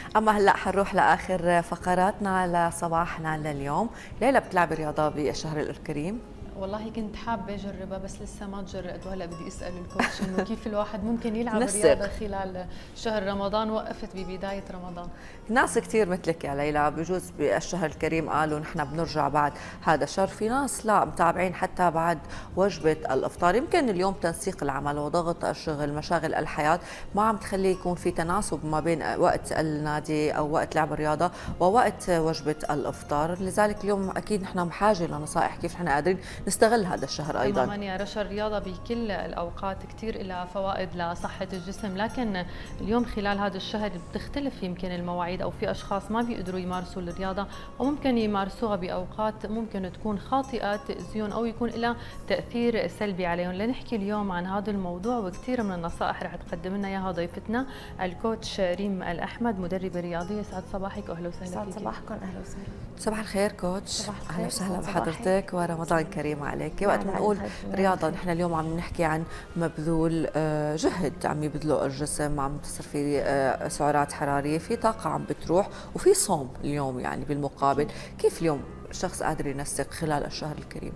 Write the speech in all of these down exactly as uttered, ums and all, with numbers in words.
اما هلا حنروح لاخر فقراتنا لصباحنا لليوم. ليلى بتلعبي رياضه بالشهر الكريم؟ والله كنت حابه اجربها بس لسه ما تجرأت، وهلا بدي اسال الكوتش انه كيف الواحد ممكن يلعب رياضه خلال شهر رمضان. وقفت ببدايه رمضان. ناس كثير مثلك يا ليلى بجوز بالشهر الكريم قالوا نحن بنرجع بعد هذا الشهر، في ناس لا متابعين حتى بعد وجبه الافطار. يمكن اليوم تنسيق العمل وضغط الشغل مشاغل الحياه ما عم تخلي يكون في تناسب ما بين وقت النادي او وقت لعب الرياضه ووقت وجبه الافطار، لذلك اليوم اكيد نحن بحاجه لنصائح كيف نحن قادرين نستغل هذا الشهر ايضا. تماما يا رشا، الرياضه بكل الاوقات كثير لها فوائد لصحه الجسم، لكن اليوم خلال هذا الشهر بتختلف يمكن المواعيد، او في اشخاص ما بيقدروا يمارسوا الرياضه وممكن يمارسوها باوقات ممكن تكون خاطئه تاذيهم او يكون لها تاثير سلبي عليهم. لنحكي اليوم عن هذا الموضوع وكثير من النصائح رح تقدم لنا اياها ضيفتنا الكوتش ريم الاحمد، مدربه رياضيه. سعد صباحك واهلا وسهلا فيك. سعد صباحكم، اهلا وسهلا. صباح الخير كوتش، اهلا وسهلا بحضرتك ورمضان كريم عليك. وقت نعم بنقول رياضه نحن اليوم عم نحكي عن مبذول جهد عم يبذله الجسم، عم تصير في سعرات حراريه، في طاقه عم بتروح وفي صوم اليوم. يعني بالمقابل كيف اليوم الشخص قادر ينسق خلال الشهر الكريم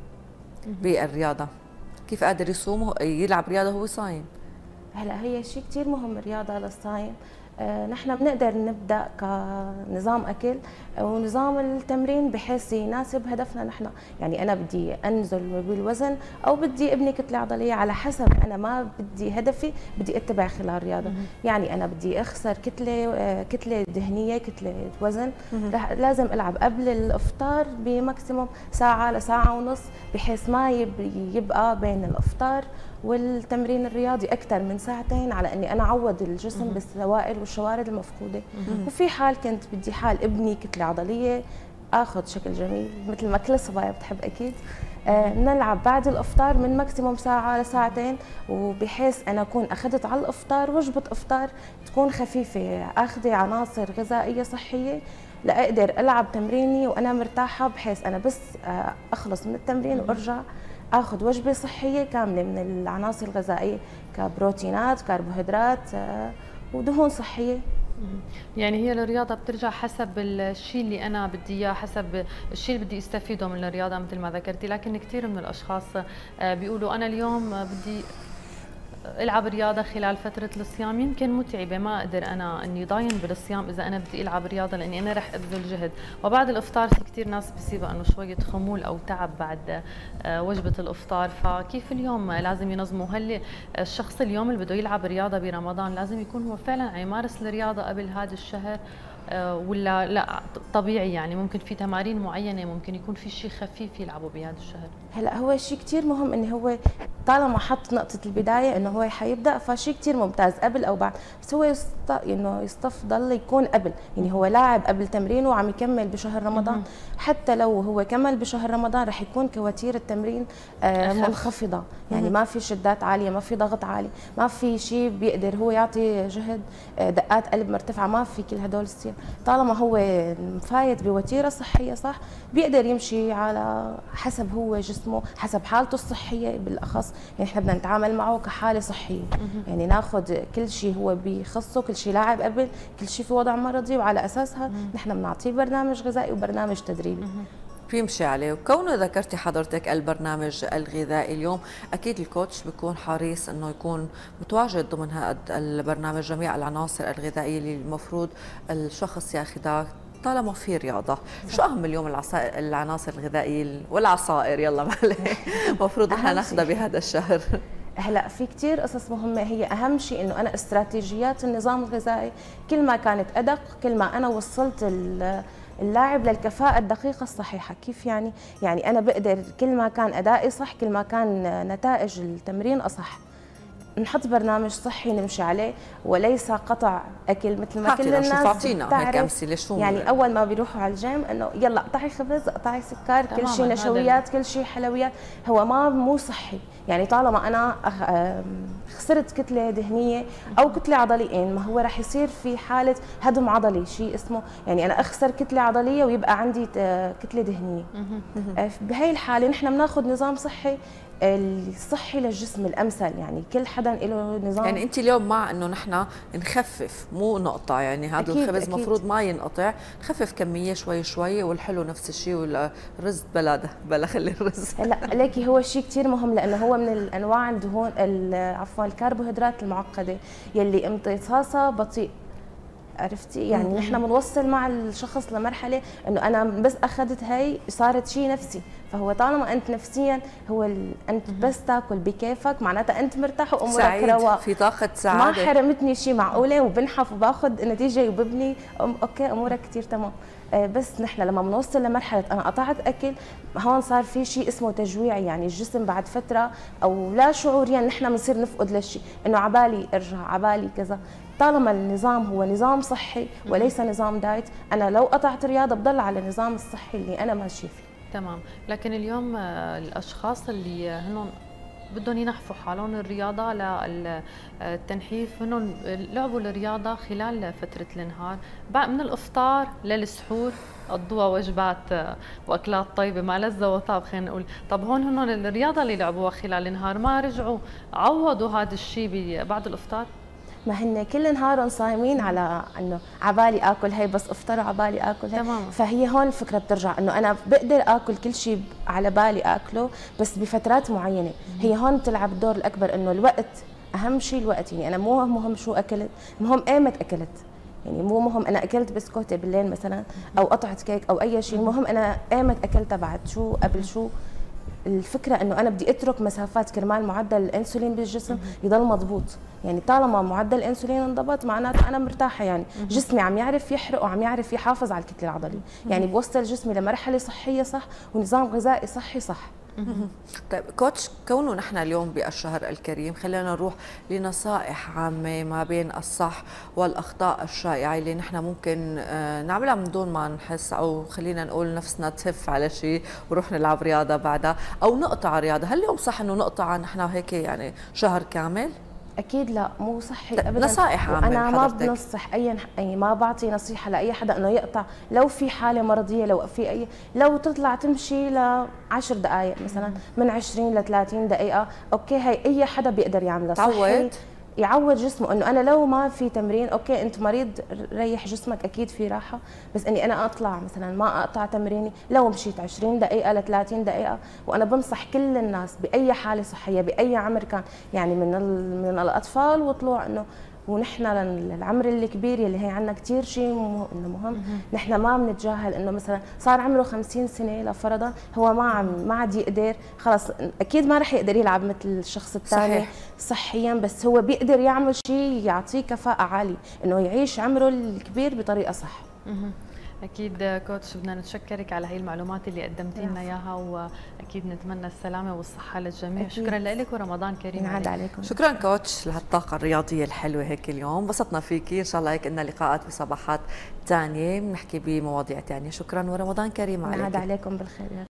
بالرياضه؟ كيف قادر يصوم يلعب رياضه وهو صايم؟ هلا هي شيء كثير مهم الرياضه للصايم. آه نحن بنقدر نبدا كنظام اكل ونظام التمرين بحيث يناسب هدفنا نحن. يعني انا بدي انزل بالوزن او بدي ابني كتله عضليه، على حسب انا ما بدي هدفي بدي اتبع خلال الرياضه. يعني انا بدي اخسر كتله آه كتله دهنيه كتله وزن، لازم العب قبل الافطار بماكسيموم ساعه لساعه ونص بحيث ما يبقى بين الافطار والتمرين الرياضي اكثر من ساعتين، على اني انا اعوض الجسم بالسوائل والشوارد المفقوده. وفي حال كنت بدي حال ابني كتله عضليه اخذ شكل جميل مثل ما كل الصبايا بتحب اكيد، آه نلعب بعد الافطار من ماكسيموم ساعه لساعتين، وبحيث انا اكون اخذت على الافطار وجبه افطار تكون خفيفه، اخذي عناصر غذائيه صحيه لاقدر العب تمريني وانا مرتاحه، بحيث انا بس آه اخلص من التمرين وارجع اخذ وجبه صحيه كامله من العناصر الغذائيه كبروتينات كربوهيدرات ودهون صحيه. يعني هي الرياضه بترجع حسب الشيء اللي انا بدي اياه، حسب الشيء اللي بدي استفيده من الرياضه مثل ما ذكرتي. لكن كثير من الاشخاص بيقولوا انا اليوم بدي العب رياضه خلال فتره الصيام، يمكن متعبه ما اقدر انا اني ضاين بالصيام اذا انا بدي العب رياضه لاني انا رح ابذل جهد. وبعد الافطار في كثير ناس بصيبها انه شويه خمول او تعب بعد وجبه الافطار، فكيف اليوم لازم ينظموا؟ هل الشخص اليوم اللي بده يلعب رياضه برمضان لازم يكون هو فعلا عم يمارس الرياضه قبل هذا الشهر ولا لا طبيعي؟ يعني ممكن في تمارين معينه ممكن يكون في شيء خفيف يلعبوا بهذا الشهر. هلا هو شيء كثير مهم انه هو طالما حط نقطه البدايه انه هو حيبدا، فشيء كثير ممتاز قبل او بعد، بس هو يست... انه يستفضل يكون قبل. يعني هو لاعب قبل تمرينه وعم يكمل بشهر رمضان، حتى لو هو كمل بشهر رمضان رح يكون كواتير التمرين آه منخفضه، يعني ما في شدات عاليه، ما في ضغط عالي، ما في شيء بيقدر هو يعطي جهد، آه دقات قلب مرتفعه، ما في كل هدول الصير. طالما هو مفايت بوتيره صحيه صح بيقدر يمشي على حسب هو جسمه، حسب حالته الصحيه بالاخص. يعني احنا بدنا نتعامل معه كحاله صحيه، يعني ناخذ كل شيء هو بيخصه، كل شيء لاعب قبل، كل شيء في وضع مرضي، وعلى اساسها نحن بنعطيه برنامج غذائي وبرنامج تدريبي بيمشي عليه. وكونه ذكرتي حضرتك البرنامج الغذائي اليوم، اكيد الكوتش بيكون حريص انه يكون متواجد ضمن هذا البرنامج جميع العناصر الغذائيه اللي المفروض الشخص ياخذها طالما في رياضه. شو اهم اليوم العصائر العناصر الغذائيه والعصائر يلا معلش المفروض احنا ناخذها بهذا الشهر؟ هلا في كثير قصص مهمه، هي اهم شيء انه انا استراتيجيات النظام الغذائي كل ما كانت ادق كل ما انا وصلت اللاعب للكفاءة الدقيقة الصحيحة. كيف يعني؟ يعني أنا بقدر كل ما كان أدائي صح كل ما كان نتائج التمرين أصح. نحط برنامج صحي نمشي عليه وليس قطع اكل مثل ما كل الناس تعطينا هيك امثله. شو يعني اول ما بيروحوا على الجيم انه يلا قطعي خبز قطعي سكر كل شيء نشويات كل شيء حلويات، هو ما مو صحي. يعني طالما انا خسرت كتله دهنيه او كتله عضليه ما هو راح يصير في حاله هدم عضلي، شيء اسمه يعني انا اخسر كتله عضليه ويبقى عندي كتله دهنيه. بهي الحاله نحن بناخذ نظام صحي الصحي للجسم الامثل. يعني كل حدا له نظام. يعني انت اليوم مع انه نحن نخفف مو نقطع، يعني هذا الخبز المفروض ما ينقطع، نخفف كميه شوي شوي، والحلو نفس الشيء، والرز بلا ده بلا خلي الرز. لا ليكي هو شيء كثير مهم، لانه هو من الانواع الدهون عفوا الكربوهيدرات المعقده يلي امتصاصها بطيء. عرفتي؟ يعني نحن بنوصل مع الشخص لمرحله انه انا بس اخذت هي صارت شيء نفسي، فهو طالما انت نفسيا هو ال... انت بس تاكل بكيفك معناتها انت مرتاح وامورك رواق، في طاقه سعاده، ما حرمتني شيء، معقوله وبنحف وباخذ نتيجه وببني أم... اوكي امورك كثير تمام. آه بس نحن لما بنوصل لمرحله انا قطعت اكل، هون صار في شيء اسمه تجويعي، يعني الجسم بعد فتره او لا شعوريا نحن بنصير نفقد للشيء، انه عبالي ارجع عبالي كذا. طالما النظام هو نظام صحي وليس نظام دايت، انا لو قطعت رياضه بضل على النظام الصحي اللي انا ماشيه فيه. تمام، لكن اليوم الاشخاص اللي هن بدهم ينحفوا حالهم الرياضه للتنحيف، هن لعبوا الرياضه خلال فتره النهار، من الافطار للسحور قضوها وجبات واكلات طيبه ما لذة وطاب خلينا نقول. طب هون هن الرياضه اللي لعبوها خلال النهار ما رجعوا عوضوا هذا الشيء بعد الافطار؟ ما هن كل نهارهم صايمين على انه عبالي اكل هي، بس افطروا عبالي اكل هي. تمام. فهي هون الفكره بترجع انه انا بقدر اكل كل شيء على بالي اكله بس بفترات معينه. هي هون بتلعب الدور الاكبر، انه الوقت اهم شيء. الوقت يعني انا مو مهم شو اكلت، مهم ايمت اكلت. يعني مو مهم انا اكلت بسكوته بالليل مثلا او قطعه كيك او اي شيء، المهم انا ايمت اكلتها بعد شو قبل شو. الفكره انه انا بدي اترك مسافات كرمال معدل الانسولين بالجسم يضل مضبوط. يعني طالما معدل الانسولين انضبط معناته انا مرتاحه، يعني جسمي عم يعرف يحرق وعم يعرف يحافظ على الكتله العضليه، يعني بوصل جسمي لمرحله صحيه صح ونظام غذائي صحي صح. طيب كوتش، كونه نحن اليوم بالشهر الكريم، خلينا نروح لنصائح عامة ما بين الصح والأخطاء الشائعة اللي نحن ممكن نعملها من دون ما نحس، أو خلينا نقول نفسنا تهف على شيء ونروح نلعب رياضة بعدها، أو نقطع رياضة. هل اليوم صح إنه نقطع نحن هيك يعني شهر كامل؟ اكيد لا، مو صحي ابدا. نصائح عامه انا ما بنصح اي اي ما بعطي نصيحه لاي حدا انه يقطع. لو في حاله مرضيه، لو في اي لو تطلع تمشي ل عشر دقائق مثلا، من عشرين ل ثلاثين دقيقه، اوكي هي اي حدا بيقدر يعملها. تعود يعود جسمه انه انا لو ما في تمرين، اوكي انت مريض ريح جسمك، اكيد في راحه، بس اني انا اطلع مثلا ما اقطع تمريني لو مشيت عشرين دقيقه ل ثلاثين دقيقه. وانا بنصح كل الناس باي حاله صحيه باي عمر كان، يعني من من الاطفال وطلوع، انه ونحن للعمر الكبير يلي هي عندنا كثير شيء انه مهم. نحن ما بنتجاهل انه مثلا صار عمره خمسين سنه لفرضا، هو ما عم ما عاد يقدر، خلص اكيد ما رح يقدر يلعب مثل الشخص الثاني صحيا، بس هو بيقدر يعمل شيء يعطيه كفاءه عاليه انه يعيش عمره الكبير بطريقه صح. اكيد كوتش، بدنا نتشكرك على هي المعلومات اللي قدمتي لنا اياها، واكيد نتمنى السلامه والصحه للجميع. أكيد. شكرا لك ورمضان كريم عليك. عليكم. شكرا كوتش لهالطاقه الرياضيه الحلوه هيك اليوم، انبسطنا فيكي. ان شاء الله هيك لنا لقاءات بصباحات ثانيه بنحكي بمواضيع ثانيه. شكرا ورمضان كريم عليك. عليكم بالخير.